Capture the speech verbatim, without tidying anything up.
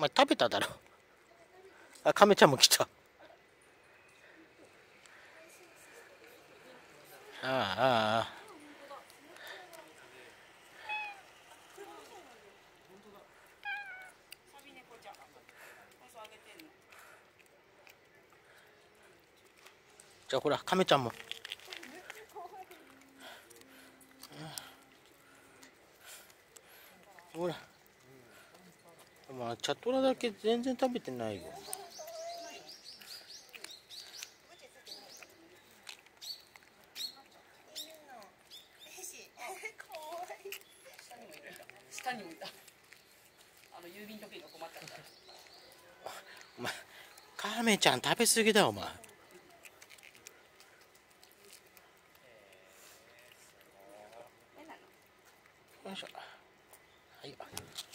お前食べただろ。あ、カメちゃんも来た。ああああ。じゃあほらカメちゃんも。ほら。まあチャトラだけ全然食べてないよ。 下にもいた。あの郵便局員が困ったから。 お前カメちゃん食べ過ぎだよお前。よいしょ。はい。